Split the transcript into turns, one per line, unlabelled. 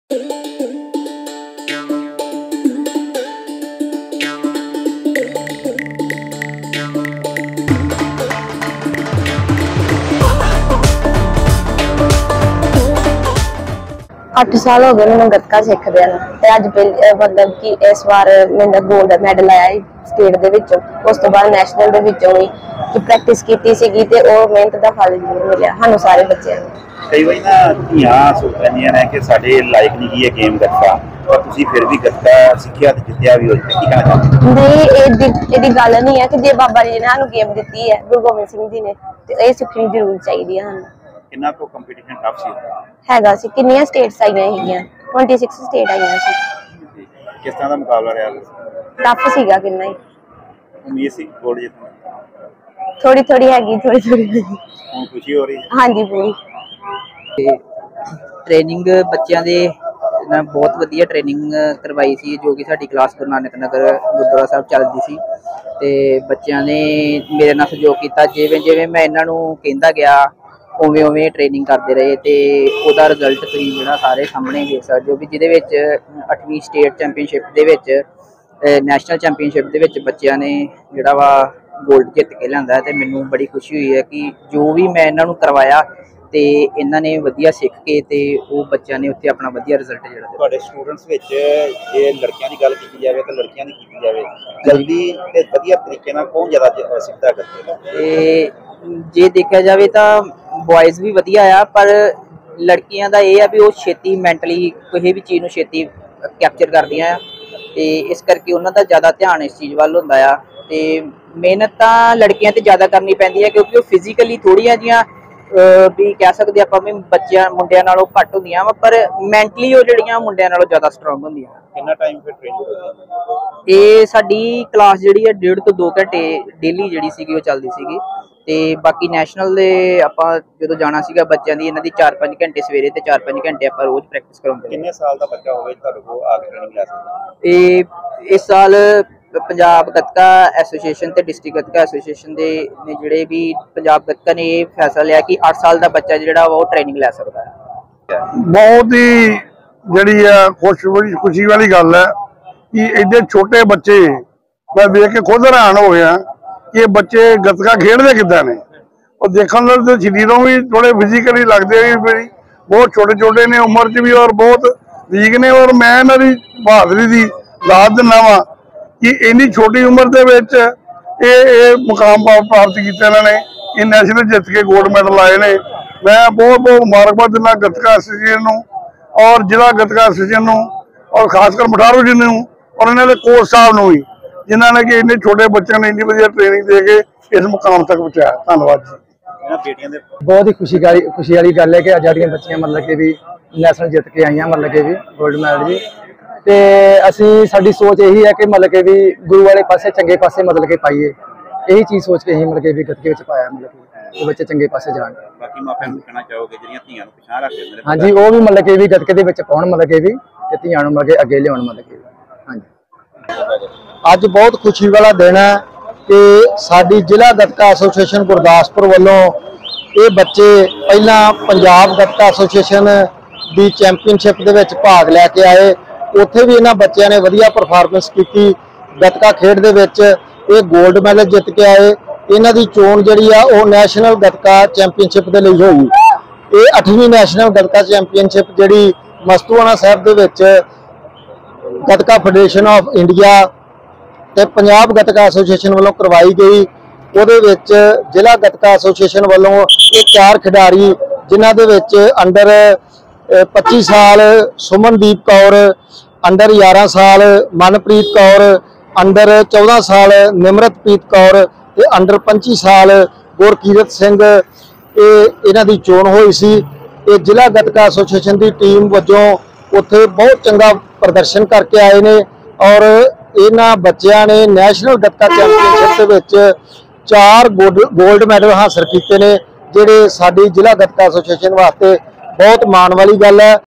8 साल हो गए मैं गतका सीखदे ते अज मतलब कि इस बार मैंने गोल्ड मैडल आया स्टेट दे विचों उस तो बाद नैशनल दे विचों भी कि प्रैक्टिस कीती सीगी ते ओ मेहनत दा फल जरूर मिलिया सानू सारे बच्चों नूं।
कई बार ना धीआं सोच लैंदियां ने कि साडे लायक नहीं है गेम गतका पर तुसीं फिर भी गतका सिक्खिया ते जित्तिया भी हो की कहना चाहते
नहीं एदी गल नहीं है कि जे बाबा जी ने सानू गेम दित्ती है गुरु गोबिंद सिंह जी ने ते ए सिक्खनी जरूर चाहिदी है सानू।
कितना को कंपीटीशन टफ सी
हैगा सी कितनी स्टेट्स आईयां हैगियां 26 स्टेट आईयां सी।
किस तरह का मुकाबला रहा
टफ सीगा कितना ही
उम्मीद सी गोल्ड जितने
थोड़ी थोड़ी हैगी थोड़ी थोड़ी
हुण खुशी हो रही है।
हाँ जी पूरी
ट्रेनिंग बच्चों के बहुत वधिया ट्रेनिंग करवाई सी जो कि साडी क्लास गुरु नानक नगर गुरुद्वारा साहब चलती सी ते बच्चों ने मेरे नाल सहयोग किया जिवें जिवें मैं इन्हां नूं कहंदा गया उवें उवें ट्रेनिंग करते रहे तो वह रिजल्ट तुसीं जिहड़ा सारे सामने देख सकते हो भी जिहदे विच 8वीं स्टेट चैंपीयनशिप दे विच नैशनल चैंपीयनशिप दे विच बच्चों ने जिहड़ा वा गोल्ड जित के लिआंदा ते मैनूं बड़ी खुशी हुई है कि जो भी मैं इन्हां नूं करवाया ते इन्हां ने वधिया सीख के ते वो बच्चों ने उत्थे अपना वधिया रिजल्ट जिहड़ा
तुहाडे स्टूडेंट्स विच जे लड़कियां दी गल कीती जावे तां लड़कियां दी कीती जावे जल्दी ते वधिया तरीके नाल कौन ज़्यादा सिखदा करदे
जे देखा जाए तो बॉयज़ भी वधिया आ पर लड़कियां दा ये है भी वो छेती मैंटली किसी भी चीज़ नूं छेती कैप्चर करदियां ते इस करके उन्हां दा ज़्यादा ध्यान इस चीज़ वल हुंदा आ ते मेहनत तां लड़कियां ते ज़्यादा करनी पैंदी है क्योंकि वो फिजिकली थोड़ियां जिहियां भी कह सकते आपां भी बच्चियां मुंडियां नालों घट हुंदियां वा पर मैंटली वो जिहड़ियां मुंडियां नालों ज़्यादा स्ट्रोंग हुंदियां।
कितना टाइम फिर ट्रेनिंग होती है
ये साडी क्लास जिहड़ी है 1.5 ਤੋਂ 2 घंटे डेली जिहड़ी सीगी वो चलदी सीगी ते बाकी नैशनल दे आपां जदों जाना सीगा बच्चों दी इन्हां दी 4-5 घंटे सवेरे ते 4-5 घंटे आपां रोज़ प्रैक्टिस कराउंदे।
कितने साल दा बच्चा होवे तुहाडे कोल आके ट्रेनिंग लै सकदा
ते इस साल पंजाब गतका एसोसीएशन ते डिस्ट्रिक्ट गतका एसोसीएशन दे ने जिहड़े भी पंजाब गतका ने ये फैसला लिया कि 8 साल दा बच्चा जिहड़ा वो ट्रेनिंग लै सकदा है।
बहुत ही जिहड़ी है खुशी वाली गल है कि एडे छोटे बच्चे मैं देख के खुद हैरान हो गया कि बच्चे गतका खेडते किदां ने और देखने तो शरीरों भी थोड़े फिजिकली लगते भी बहुत छोटे छोटे ने उम्र च भी और बहुत वीक ने और मैं इन्हां दी बहादरी की दाद दिना वा कि इन्नी छोटी उम्र के मुकाम प्राप्त किया इन्होंने ये नैशनल जित के गोल्ड मैडल आए ने मैं बहुत बहुत मुबारकबाद दिना गतका एसोसीएशन और जिला गतका एसोसीएशन और खासकर मठारू जी और इन्होंने कोच साहब भी जिन्होंने कि इन्ने छोटे बच्चों ने इन्नी वधिया ट्रेनिंग दे के इस मुकाम तक पहुँचाया। धन्यवाद जी।
बहुत ही खुशी वाली गल है कि अज साडियां बच्चियां मतलब कि भी नैशनल जित के आईयां मतलब कि भी गोल्ड मैडल जी ते असी साडी सोच यही है कि मतलब कि भी गुरु वाले पासे चंगे पासे मतलब कि पाइए यही चीज़ सोच के ही मतलब कि भी गतके विच पाया मतलब कि बच्चे चंगे पासे जाण।
बाकी मापियां नूं कहना चाहोगे जिहड़ियां धीआं नूं पिछां रख के
हाँ जी वो भी मतलब कि भी गतके दे विच पाउण मतलब कि भी ते धीआं नूं मतलब कि अगे लिआउण मतलब कि हाँ जी।
अज बहुत खुशी वाला दिन है कि साडी जिला गतका एसोसीएशन गुरदासपुर वालों ये बच्चे पहला पंजाब गतका एसोसीएशन की चैंपीयनशिप दे विच भाग लैके आए उत्थे भी इन्हां बच्चों ने वधिया परफॉर्मेंस की गतका खेड दे विच ये गोल्ड मैडल जित के आए। इन्हां दी चोण जिहड़ी आ वो नैशनल गतका चैंपीयनशिप दे लई होई। ये 8वीं नैशनल गतका चैंपीयनशिप जिहड़ी मस्तूआणा साहिब दे विच गतका फेडरेशन ऑफ इंडिया ते पंजाब गतका एसोसीएशन वालों करवाई गई ਉਹਦੇ ਵਿੱਚ ਜ਼ਿਲ੍ਹਾ गतका एसोसीएशन वालों ये 4 खिडारी जिन्हां दे विच अंडर 25 साल सुमनदीप कौर अंडर 11 साल मनप्रीत कौर अंडर 14 साल निमरतप्रीत कौर ते अंडर 25 साल गुरकीरत सिंह इन्हां दी चोण होई सी। ये जिला गतका एसोसीएशन की टीम वजों उत्थे बहुत चंगा प्रदर्शन करके आए ने और इन्हां बच्चियां ने नैशनल गतका चैंपीयनशिप दे विच 4 गोल्ड मैडल हासिल किए ने जिहड़े साडी जिला गतका एसोसीएशन वास्ते बहुत माण वाली गल है।